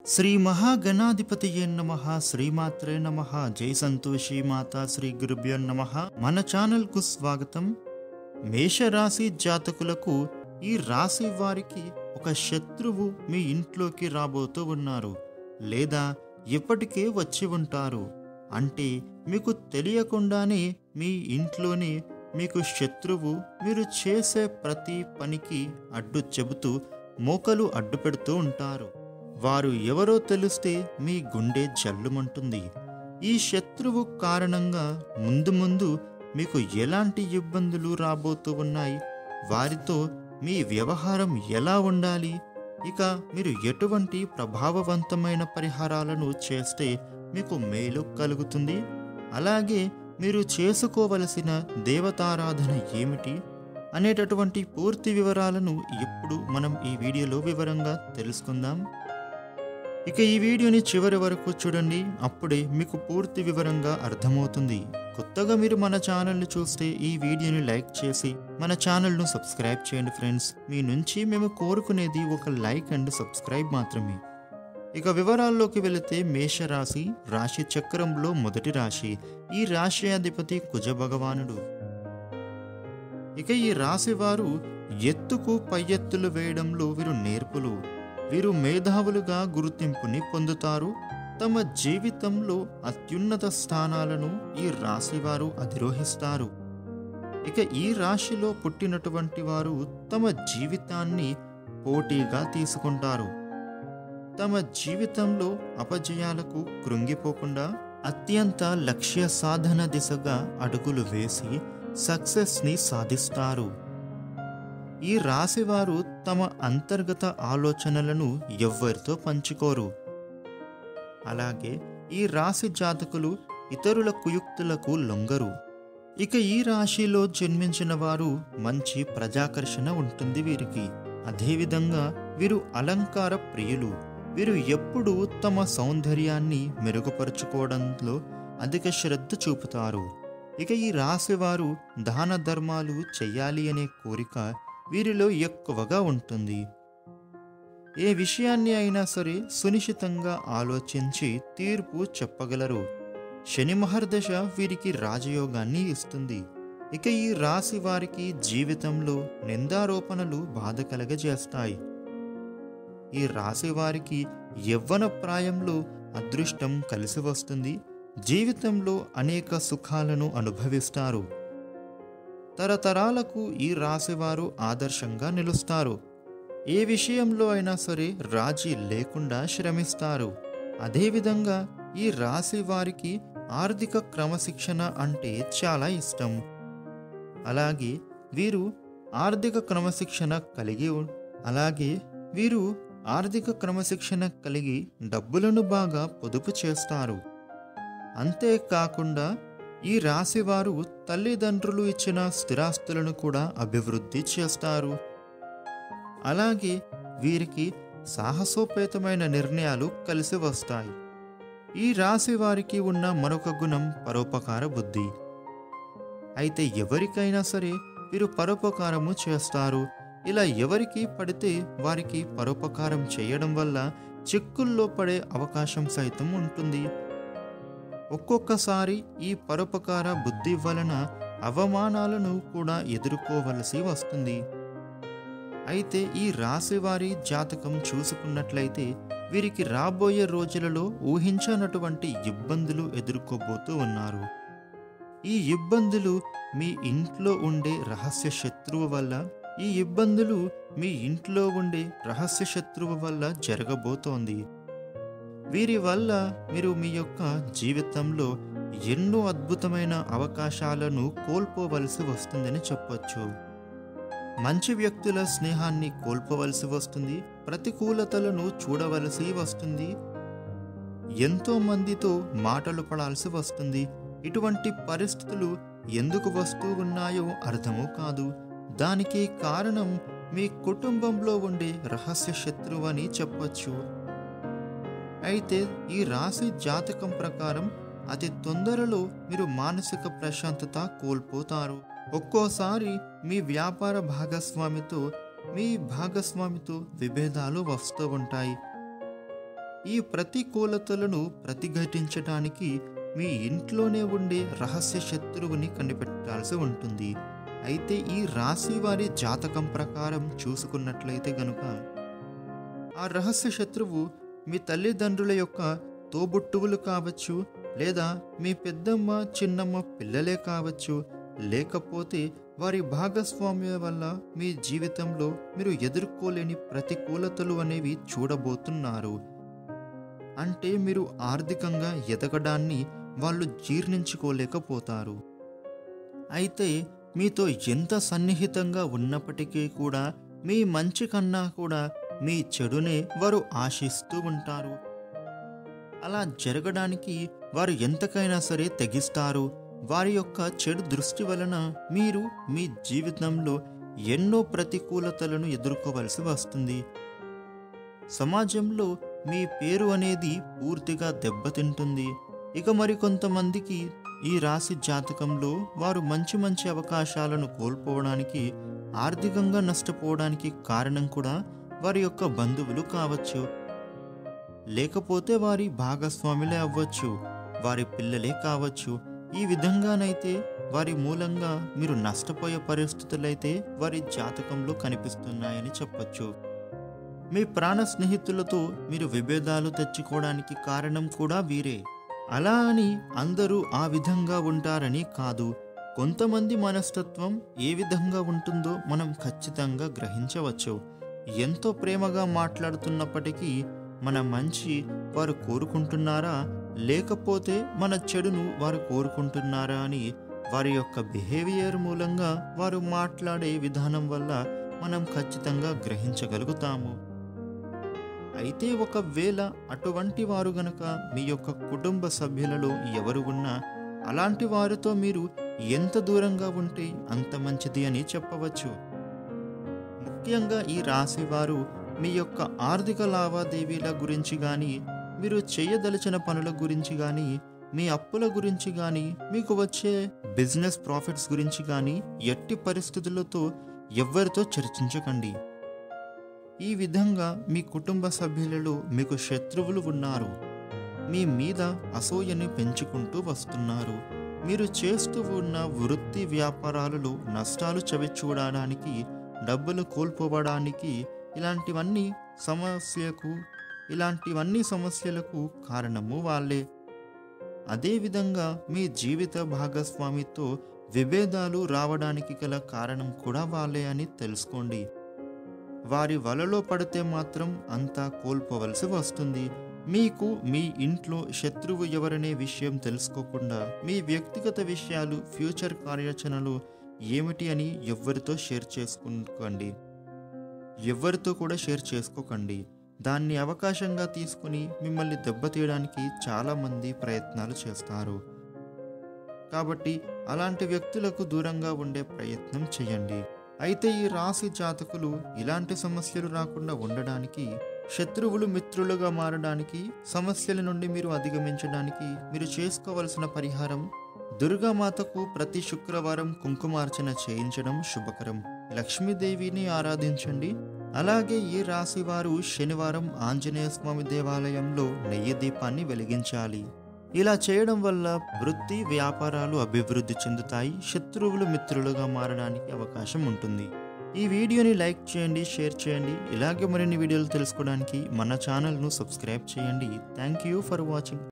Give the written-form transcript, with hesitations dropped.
శ్రీ మహాగణాధిపతియే నమః శ్రీమాత్రే నమః జై సంతోషి మాతా శ్రీ గురుభ్యో నమః. మన ఛానల్కు స్వాగతం. మేషరాశి జాతకులకు ఈ రాశి వారికి ఒక శత్రువు మీ ఇంట్లోకి రాబోతూ ఉన్నారు, లేదా ఇప్పటికే వచ్చి ఉంటారు. అంటే మీకు తెలియకుండానే మీ ఇంట్లోనే మీకు శత్రువు మీరు చేసే ప్రతి పనికి అడ్డు చెబుతూ మోకలు అడ్డు పెడుతూ ఉంటారు. వారు ఎవరో తెలిస్తే మీ గుండె జల్లుమంటుంది. ఈ శత్రువు కారణంగా ముందు మీకు ఎలాంటి ఇబ్బందులు రాబోతూ ఉన్నాయి, వారితో మీ వ్యవహారం ఎలా ఉండాలి, ఇక మీరు ఎటువంటి ప్రభావవంతమైన పరిహారాలను చేస్తే మీకు మేలు కలుగుతుంది, అలాగే మీరు చేసుకోవలసిన దేవతారాధన ఏమిటి అనేటటువంటి పూర్తి వివరాలను ఇప్పుడు మనం ఈ వీడియోలో వివరంగా తెలుసుకుందాం. ఇక ఈ వీడియోని చివరి వరకు చూడండి, అప్పుడే మీకు పూర్తి వివరంగా అర్థమవుతుంది. కొత్తగా మీరు మన ఛానల్ని చూస్తే ఈ వీడియోని లైక్ చేసి మన ఛానల్ను సబ్స్క్రైబ్ చేయండి ఫ్రెండ్స్. మీ నుంచి మేము కోరుకునేది ఒక లైక్ అండ్ సబ్స్క్రైబ్ మాత్రమే. ఇక వివరాల్లోకి వెళితే మేషరాశి రాశి చక్రంలో మొదటి రాశి. ఈ రాశి అధిపతి కుజ భగవానుడు. ఇక ఈ రాశి వారు ఎత్తుకు పై ఎత్తులు వేయడంలో వీరు నేర్పులు. వీరు మేధావులుగా గుర్తింపుని పొందుతారు. తమ జీవితంలో అత్యున్నత స్థానాలను ఈ రాశి వారు అధిరోహిస్తారు. ఇక ఈ రాశిలో పుట్టినటువంటి వారు తమ జీవితాన్ని పోటీగా తీసుకుంటారు. తమ జీవితంలో అపజయాలకు కృంగిపోకుండా అత్యంత లక్ష్య సాధన దిశగా అడుగులు వేసి సక్సెస్ని సాధిస్తారు. ఈ రాశివారు తమ అంతర్గత ఆలోచనలను ఎవ్వరితో పంచుకోరు. అలాగే ఈ రాశి జాతకులు ఇతరుల కుయుక్తులకు లొంగరు. ఇక ఈ రాశిలో జన్మించిన వారు మంచి ప్రజాకర్షణ ఉంటుంది వీరికి. అదేవిధంగా వీరు అలంకార ప్రియులు. వీరు ఎప్పుడూ తమ సౌందర్యాన్ని మెరుగుపరుచుకోవడంలో అధిక శ్రద్ధ చూపుతారు. ఇక ఈ రాశివారు దాన ధర్మాలు చెయ్యాలి అనే కోరిక వీరిలో ఎక్కువగా ఉంటుంది. ఏ విషయాన్ని అయినా సరే సునిశ్చితంగా ఆలోచించి తీర్పు చెప్పగలరు. శని మహర్దశ వీరికి రాజయోగాన్ని ఇస్తుంది. ఇక ఈ రాశి వారికి జీవితంలో నిందారోపణలు బాధ కలగజేస్తాయి. ఈ రాశి వారికి యవ్వన ప్రాయంలో అదృష్టం కలిసి వస్తుంది. జీవితంలో అనేక సుఖాలను అనుభవిస్తారు. తరతరాలకు ఈ రాశివారు ఆదర్శంగా నిలుస్తారు. ఏ విషయంలో అయినా సరే రాజీ లేకుండా శ్రమిస్తారు. అదేవిధంగా ఈ రాశి వారికి ఆర్థిక క్రమశిక్షణ అంటే చాలా ఇష్టం. అలాగే వీరు ఆర్థిక క్రమశిక్షణ కలిగి డబ్బులను బాగా పొదుపు చేస్తారు. అంతేకాకుండా ఈ రాశివారు తల్లిదండ్రులు ఇచ్చిన స్థిరాస్తులను కూడా అభివృద్ధి చేస్తారు. అలాగే వీరికి సాహసోపేతమైన నిర్ణయాలు కలిసి వస్తాయి. ఈ రాశి వారికి ఉన్న మరొక గుణం పరోపకార బుద్ధి. అయితే ఎవరికైనా సరే వీరు పరోపకారము చేస్తారు. ఇలా ఎవరికి పడితే వారికి పరోపకారం చేయడం వల్ల చిక్కుల్లో పడే అవకాశం సైతం ఉంటుంది. ఒక్కొక్కసారి ఈ పరోపకార బుద్ధి వలన అవమానాలను కూడా ఎదుర్కోవలసి వస్తుంది. అయితే ఈ రాశివారి జాతకం చూసుకున్నట్లయితే వీరికి రాబోయే రోజులలో ఊహించనటువంటి ఇబ్బందులు ఎదుర్కోబోతూ ఉన్నారు. ఈ ఇబ్బందులు మీ ఇంట్లో ఉండే రహస్య శత్రువు వల్ల జరగబోతోంది. వీరి వల్ల మీరు మీ యొక్క జీవితంలో ఎన్నో అద్భుతమైన అవకాశాలను కోల్పోవలసి వస్తుందని చెప్పొచ్చు. మంచి వ్యక్తుల స్నేహాన్ని కోల్పోవలసి వస్తుంది. ప్రతికూలతలను చూడవలసి వస్తుంది. ఎంతో మందితో మాటలు పడాల్సి వస్తుంది. ఇటువంటి పరిస్థితులు ఎందుకు వస్తూ ఉన్నాయో అర్థమూ కాదు. దానికి కారణం మీ కుటుంబంలో ఉండే రహస్య శత్రువు అని చెప్పొచ్చు. అయితే ఈ రాశి జాతకం ప్రకారం అతి తొందరలో మీరు మానసిక ప్రశాంతత కోల్పోతారు. ఒక్కోసారి మీ వ్యాపార భాగస్వామితో విభేదాలు వస్తూ ఉంటాయి. ఈ ప్రతికూలతలను ప్రతిఘటించడానికి మీ ఇంట్లోనే ఉండే రహస్య శత్రువుని కనిపెట్టాల్సి ఉంటుంది. అయితే ఈ రాశి వారి జాతకం ప్రకారం చూసుకున్నట్లయితే గనుక ఆ రహస్య శత్రువు మీ తల్లిదండ్రుల యొక్క తోబుట్టువులు కావచ్చు, లేదా మీ పెద్దమ్మ చిన్నమ్మ పిల్లలే కావచ్చు, లేకపోతే వారి భాగస్వామ్యం వల్ల మీ జీవితంలో మీరు ఎదుర్కోలేని ప్రతికూలతలు అనేవి చూడబోతున్నారు. అంటే మీరు ఆర్థికంగా ఎదగడాన్ని వాళ్ళు జీర్ణించుకోలేకపోతారు. అయితే మీతో ఎంత సన్నిహితంగా ఉన్నప్పటికీ కూడా మీ మంచి కన్నా కూడా మీ చెడునే వారు ఆశిస్తూ ఉంటారు. అలా జరగడానికి వారు ఎంతకైనా సరే తెగిస్తారు. వారి యొక్క చెడు దృష్టి వలన మీరు మీ జీవితంలో ఎన్నో ప్రతికూలతలను ఎదుర్కోవలసి వస్తుంది. సమాజంలో మీ పేరు అనేది పూర్తిగా దెబ్బతింటుంది. ఇక మరికొంతమందికి ఈ రాశి జాతకంలో వారు మంచి మంచి అవకాశాలను కోల్పోవడానికి, ఆర్థికంగా నష్టపోవడానికి కారణం కూడా వారి యొక్క బంధువులు కావచ్చు, లేకపోతే వారి భాగస్వాములే అవ్వచ్చు, వారి పిల్లలే కావచ్చు. ఈ విధంగానైతే వారి మూలంగా మీరు నష్టపోయే పరిస్థితులైతే వారి జాతకంలో కనిపిస్తున్నాయని చెప్పచ్చు. మీ ప్రాణ స్నేహితులతో మీరు విభేదాలు తెచ్చుకోవడానికి కారణం కూడా వీరే. అలా అని అందరూ ఆ విధంగా ఉంటారని కాదు. కొంతమంది మనస్తత్వం ఏ విధంగా ఉంటుందో మనం ఖచ్చితంగా గ్రహించవచ్చు. ఎంతో ప్రేమగా మాట్లాడుతున్నప్పటికీ మన మంచి వారు కోరుకుంటున్నారా, లేకపోతే మన చెడును వారు కోరుకుంటున్నారా అని వారి యొక్క బిహేవియర్ మూలంగా, వారు మాట్లాడే విధానం వల్ల మనం ఖచ్చితంగా గ్రహించగలుగుతాము. అయితే ఒకవేళ అటువంటి వారు గనక మీ యొక్క కుటుంబ సభ్యులలో ఎవరు ఉన్నా, అలాంటి వారితో మీరు ఎంత దూరంగా ఉంటే అంత మంచిది అని చెప్పవచ్చు. ముఖ్యంగా ఈ రాశి వారు మీ యొక్క ఆర్థిక లావాదేవీల గురించి కానీ, మీరు చేయదలిచిన పనుల గురించి కానీ, మీ అప్పుల గురించి కానీ, మీకు వచ్చే బిజినెస్ ప్రాఫిట్స్ గురించి కానీ ఎట్టి పరిస్థితులతో ఎవ్వరితో చర్చించకండి. ఈ విధంగా మీ కుటుంబ సభ్యులలో మీకు శత్రువులు ఉన్నారు. మీ మీద అసూయని పెంచుకుంటూ వస్తున్నారు. మీరు చేస్తూ ఉన్న వృత్తి వ్యాపారాలలో నష్టాలు చవిచూడడానికి, డబ్బులు కోల్పోవడానికి, ఇలాంటివన్నీ సమస్యలకు కారణము వాళ్ళే. అదేవిధంగా మీ జీవిత భాగస్వామితో విభేదాలు రావడానికి గల కారణం కూడా వాళ్ళే అని తెలుసుకోండి. వారి వలలో పడితే మాత్రం అంతా కోల్పోవలసి వస్తుంది. మీకు మీ ఇంట్లో శత్రువు ఎవరనే విషయం తెలుసుకోకుండా మీ వ్యక్తిగత విషయాలు, ఫ్యూచర్ కార్యాచరణలు ఏమిటి అని ఎవరితో కూడా షేర్ చేసుకోకండి. దాన్ని అవకాశంగా తీసుకుని మిమ్మల్ని దెబ్బతీయడానికి చాలామంది ప్రయత్నాలు చేస్తారు. కాబట్టి అలాంటి వ్యక్తులకు దూరంగా ఉండే ప్రయత్నం చేయండి. అయితే ఈ రాశి జాతకులు ఇలాంటి సమస్యలు రాకుండా ఉండడానికి, శత్రువులు మిత్రులుగా మారడానికి, సమస్యల నుండి మీరు అధిగమించడానికి మీరు చేసుకోవలసిన పరిహారం, దుర్గామాతకు ప్రతి శుక్రవారం కుంకుమార్చన చేయించడం శుభకరం. లక్ష్మీదేవిని ఆరాధించండి. అలాగే ఈ రాశి వారు శనివారం ఆంజనేయ స్వామి దేవాలయంలో నెయ్యి దీపాన్ని వెలిగించాలి. ఇలా చేయడం వల్ల వృత్తి వ్యాపారాలు అభివృద్ధి చెందుతాయి. శత్రువులు మిత్రులుగా మారడానికి అవకాశం ఉంటుంది. ఈ వీడియోని లైక్ చేయండి, షేర్ చేయండి. ఇలాగే మరిన్ని వీడియోలు తెలుసుకోవడానికి మన ఛానల్ను సబ్స్క్రైబ్ చేయండి. Thank you for watching.